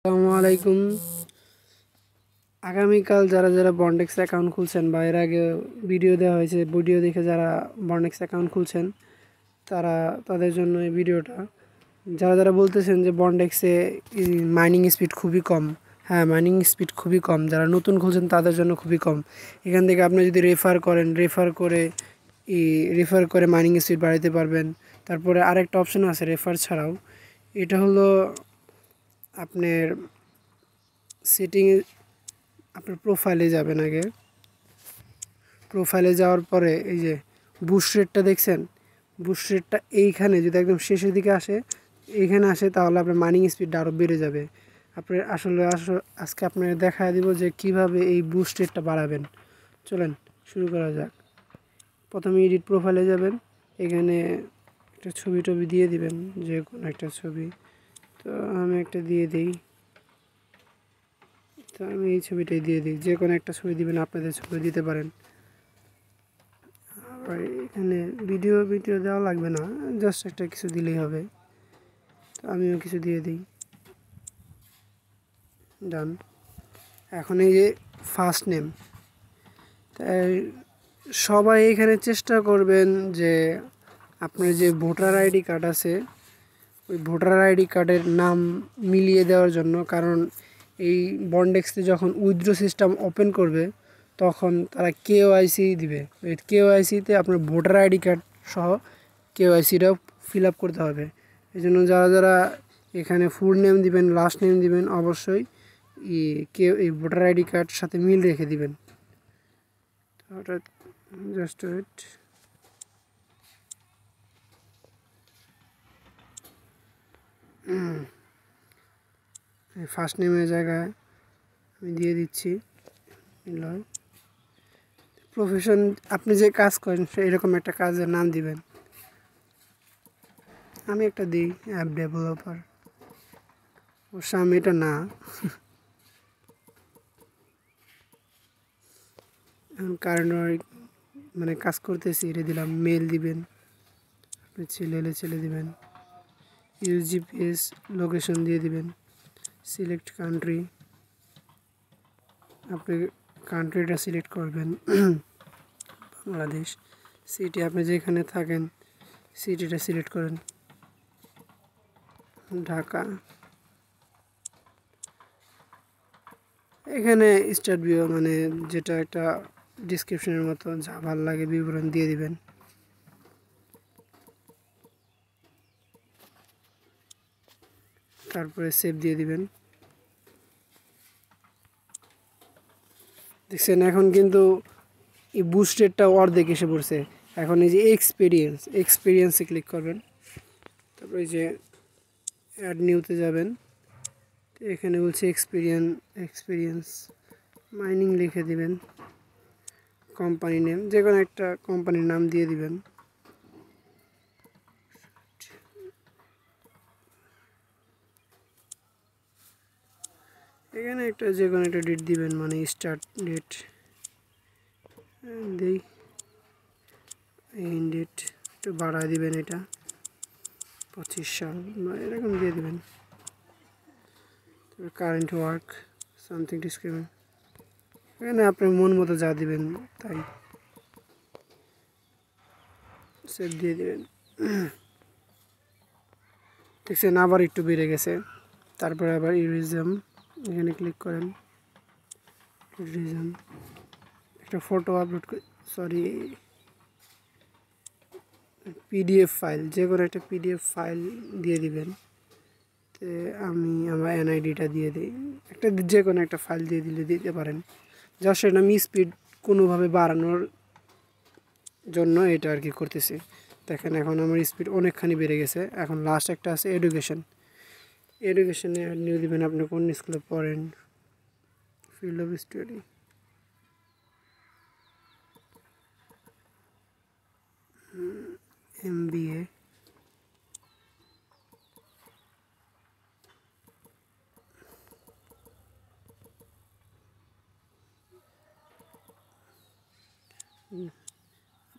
আসসালামু আলাইকুম। আগামীকাল যারা যারা বন্ডেক্স অ্যাকাউন্ট খুলছেন বা এর আগে ভিডিও দেওয়া হয়েছে, ভিডিও দেখে যারা বন্ডেক্স অ্যাকাউন্ট খুলছেন তাদের জন্য এই ভিডিওটা। যারা যারা বলতেছেন যে বন্ডেক্সে মাইনিং স্পিড খুবই কম, হ্যাঁ মাইনিং স্পিড খুবই কম। যারা নতুন খুলছেন তাদের জন্য খুবই কম। এখান থেকে আপনি যদি রেফার করে মাইনিং স্পিড বাড়াতে পারবেন। তারপরে আরেকটা অপশন আছে রেফার ছাড়াও, এটা হলো আপনার সেটিংয়ে, আপনার প্রোফাইলে যাবেন। আগে প্রোফাইলে যাওয়ার পরে এই যে বুস্ট রেটটা দেখছেন, বুস্ট রেটটা এইখানে যদি একদম শেষের দিকে এইখানে আসে তাহলে আপনার মাইনিং স্পিডটা আরও বেড়ে যাবে। আপনার আজকে আপনার দেখা দিব যে কিভাবে এই বুস্ট রেটটা বাড়াবেন। চলেন শুরু করা যাক। প্রথমে এডিট প্রোফাইলে যাবেন, এখানে একটা ছবি দিয়ে দিবেন, যে কোনো একটা ছবি। তো আমি একটা দিয়ে দিই, তো আমি এই ছবিটাই দিয়ে দিই। যে কোনো একটা ছবি দিবেন, আপনাদের ছবি দিতে পারেন। আর এখানে ভিডিও দেওয়া লাগবে না, জাস্ট একটা কিছু দিলেই হবে। তো আমিও কিছু দিয়ে দিই, ডান। এখন এই যে ফার্স্ট নেম, তাই সবাই এখানে চেষ্টা করবেন যে আপনার যে ভোটার আইডি কার্ড আছে ওই ভোটার আইডি কার্ডের নাম মিলিয়ে দেওয়ার জন্য। কারণ এই বন্ডেক্সে যখন উইথড্র সিস্টেম ওপেন করবে তখন তারা কেওআইসি দিবে। ওই কেওআইসিতে আপনার ভোটার আইডি কার্ড সহ কেওআইসিটাও ফিল আপ করতে হবে। এই জন্য যারা যারা এখানে ফুল নেম দিবেন, লাস্ট নেম দিবেন, অবশ্যই এই ভোটার আইডি কার্ড সাথে মিল রেখে দিবেন। ওটা জাস্ট ওয়েট। ফার্স্ট নেমের জায়গায় আমি দিয়ে দিচ্ছি প্রফেশন। আপনি যে কাজ করেন এরকম একটা কাজের নাম দিবেন। আমি একটা দিই অ্যাপ ডেভেলপার। অবশ্য আমি এটা না, কারণ মানে কাজ করতেছি এটা দিলাম। মেল দিবেন, আপনি ছেলে দিবেন। ইউজ জিপিএস লোকেশন দিয়ে দিবেন। সিলেক্ট কান্ট্রি, আপনি কান্ট্রিটা সিলেক্ট করবেন বাংলাদেশ। সিটি আপনি যেখানে থাকেন সিটিটা সিলেক্ট করেন, ঢাকা। এখানে স্টার্ট ভিউ মানে যেটা একটা ডিসক্রিপশনের মতো, যা ভালো লাগে বিবরণ দিয়ে দিবেন। তারপরে সেভ দিয়ে দিবেন। দেখছেন এখন কিন্তু এই বুস্টেডটা অর্ধেক এসে পড়ছে। এখন এই যে এক্সপিরিয়েন্সে ক্লিক করবেন, তারপরে এই যে অ্যাড নিউতে যাবেন। তো এখানে বলছে এক্সপিরিয়েন্স মাইনিং লিখে দিবেন। কোম্পানি নেম, যে কোনো একটা কোম্পানির নাম দিয়ে দিবেন। এখানে যে কোনো একটা ডেট দিবেন, মানে স্টার্ট ডেট দিই, এন্ড ডেট একটু বাড়ায় দিবেন, এটা 25 সাল বা এরকম দিয়ে দিবেন। কারেন্ট ওয়ার্ক সামথিং ডিসক্রিপশন, এখানে আপনার মন মতো যা দিবেন তাই সেভ দিয়ে দিবেন। দেখছেন আবার একটু বেড়ে গেছে। তারপরে আবার ইরিজম, এখানে ক্লিক করেন। ইরিজম একটা photo upload, sorry PDF file, যে কোনো একটা পিডিএফ ফাইল দিয়ে দিবেন। তো আমি আমার এনআইডিটা দিয়ে দিই, যে কোনো একটা ফাইল দিয়ে দিতে পারেন। জাস্ট এটা আমি স্পিড কোনোভাবে বাড়ানোর জন্য এটা আর কি করতেছি। দেখেন এখন আমার স্পিড অনেকখানি বেড়ে গেছে। এখন লাস্ট একটা আছে এডুকেশনে নিয়ে দিবেন আপনি কোন স্কুলে পড়েন, ফিল্ড অফ স্টাডি, MBA,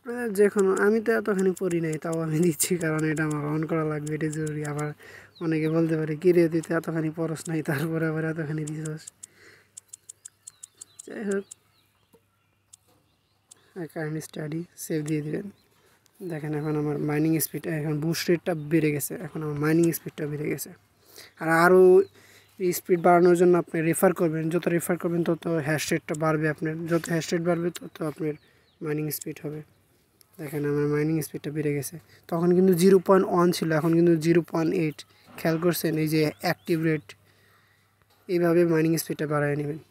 যে কোনো আমি তো এতখানি পড়ি নাই, তাও আমি দিচ্ছি, কারণ এটা আমার অন করা লাগবে, এটা জরুরি। আবার অনেকে বলতে পারে কী রে তুই তো এতখানি পড়স নাই, তারপরে আবার এতখানি দিছস। যাই হোক, কারেন্ট স্টাডি সেভ দিয়ে দিবেন। দেখেন এখন আমার মাইনিং স্পিড, এখন বুস্ট রেটটা বেড়ে গেছে, এখন আমার মাইনিং স্পিডটা বেড়ে গেছে। আর আরও স্পিড বাড়ানোর জন্য আপনি রেফার করবেন, যত রেফার করবেন তত হ্যাশ রেটটা বাড়বে, আপনার যত হ্যাশ রেট বাড়বে তত আপনার মাইনিং স্পিড হবে। দেখেন আমার মাইনিং স্পিডটা বেড়ে গেছে, তখন কিন্তু 0.1 ছিল, এখন কিন্তু 0.8। খেয়াল করছেন এই যে অ্যাক্টিভ রেট, এইভাবে মাইনিং স্পিডটা বাড়ায় নেবেন।